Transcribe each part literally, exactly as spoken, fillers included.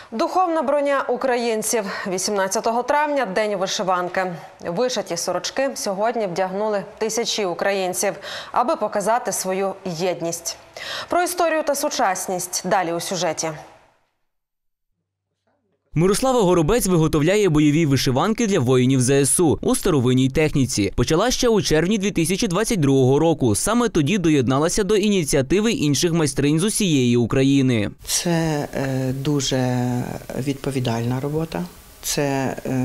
Духовна броня українців. вісімнадцятого травня – День вишиванки. Вишиті сорочки сьогодні вдягнули тисячі українців, аби показати свою єдність. Про історію та сучасність далі у сюжеті. Мирослава Горобець виготовляє бойові вишиванки для воїнів зе ес у у старовинній техніці. Почала ще у червні дві тисячі двадцять другого року. Саме тоді доєдналася до ініціативи інших майстринь з усієї України. Це е, дуже відповідальна робота, це е,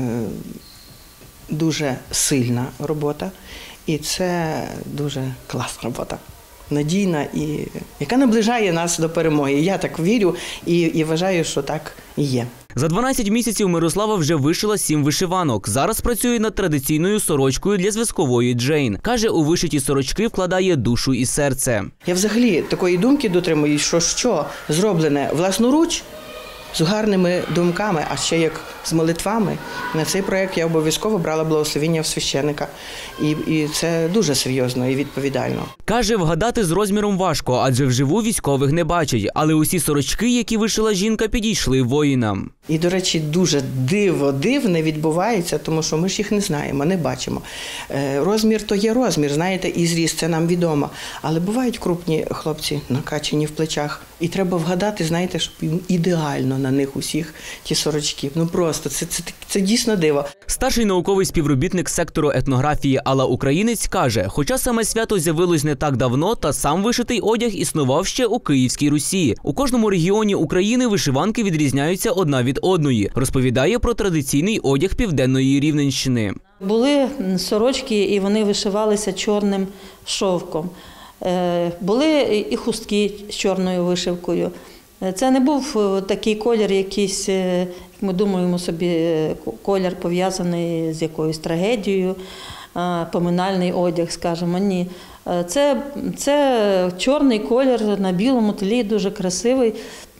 дуже сильна робота і це дуже класна робота. Надійна і яка наближає нас до перемоги. Я так вірю і, і вважаю, що так і є. За дванадцять місяців Мирослава вже вишила сім вишиванок. Зараз працює над традиційною сорочкою для зв'язкової Джейн. Каже, у вишиті сорочки вкладає душу і серце. Я взагалі такої думки дотримуюсь, що що зроблене власноруч, з гарними думками, а ще як з молитвами. На цей проєкт я обов'язково брала благословення в священика. І, і це дуже серйозно і відповідально. Каже, вгадати з розміром важко, адже вживу військових не бачать. Але усі сорочки, які вишила жінка, підійшли воїнам. І, до речі, дуже диво дивне відбувається, тому що ми ж їх не знаємо, не бачимо. Розмір – то є розмір, знаєте, і зріст – це нам відомо. Але бувають крупні хлопці, накачані в плечах. І треба вгадати, знаєте, щоб ідеально на них усіх ті сорочки. Ну просто, це, це, це дійсно диво. Старший науковий співробітник сектору етнографії Алла Українець каже, хоча саме свято з'явилось не так давно, та сам вишитий одяг існував ще у Київській Русі. У кожному регіоні України вишиванки відрізняються одна від одної. Розповідає про традиційний одяг Південної Рівненщини. Були сорочки, і вони вишивалися чорним шовком. Були і хустки з чорною вишивкою. Це не був такий колір, якийсь, як ми думаємо собі, колір пов'язаний з якоюсь трагедією, поминальний одяг, скажімо, ні. Це, це чорний колір на білому тлі, дуже красивий,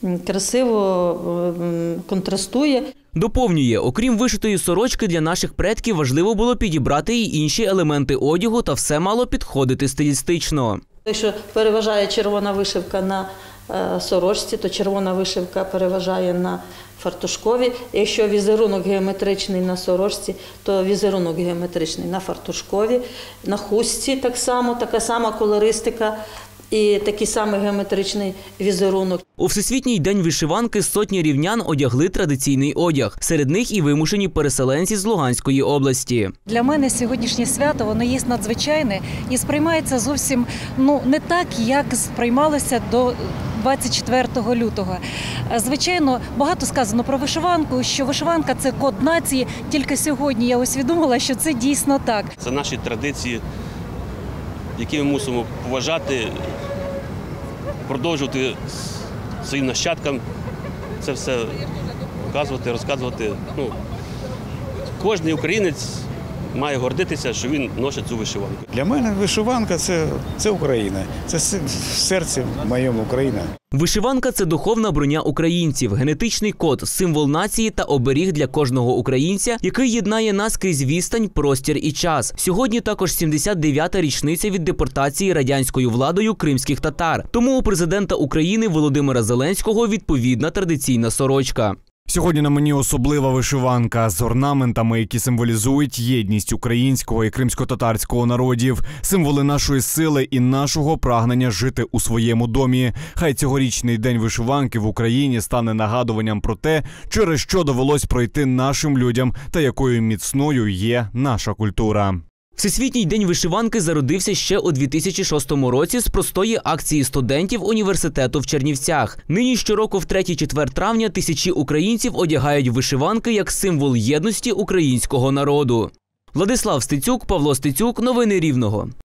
красиво контрастує. Доповнює, окрім вишитої сорочки, для наших предків важливо було підібрати і інші елементи одягу, та все мало підходити стилістично. Якщо переважає червона вишивка на сорочці, то червона вишивка переважає на фартушкові. Якщо візерунок геометричний на сорочці, то візерунок геометричний на фартушкові. На хустці так само, така сама колористика і такий самий геометричний візерунок. У Всесвітній день вишиванки сотні рівнян одягли традиційний одяг. Серед них і вимушені переселенці з Луганської області. Для мене сьогоднішнє свято, воно є надзвичайне і сприймається зовсім ну, не так, як сприймалося до двадцять четвертого лютого. Звичайно, багато сказано про вишиванку, що вишиванка – це код нації. Тільки сьогодні я усвідомила, що це дійсно так. Це наші традиції, які ми мусимо поважати, продовжувати своїм нащадкам це все показувати, розказувати. Ну, кожен українець має гордитися, що він носить цю вишиванку. Для мене вишиванка – це, це Україна, це в серці моєму Україна. Вишиванка – це духовна броня українців, генетичний код, символ нації та оберіг для кожного українця, який єднає нас крізь відстань, простір і час. Сьогодні також сімдесят дев'ята річниця від депортації радянською владою кримських татар. Тому у президента України Володимира Зеленського відповідна традиційна сорочка. Сьогодні на мені особлива вишиванка з орнаментами, які символізують єдність українського і кримсько-татарського народів, символи нашої сили і нашого прагнення жити у своєму домі. Хай цьогорічний день вишиванки в Україні стане нагадуванням про те, через що довелось пройти нашим людям та якою міцною є наша культура. Всесвітній день вишиванки зародився ще у дві тисячі шостому році з простої акції студентів університету в Чернівцях. Нині щороку в третій-четвер травня тисячі українців одягають вишиванки як символ єдності українського народу. Владислав Стецюк, Павло Стецюк. Новини Рівного.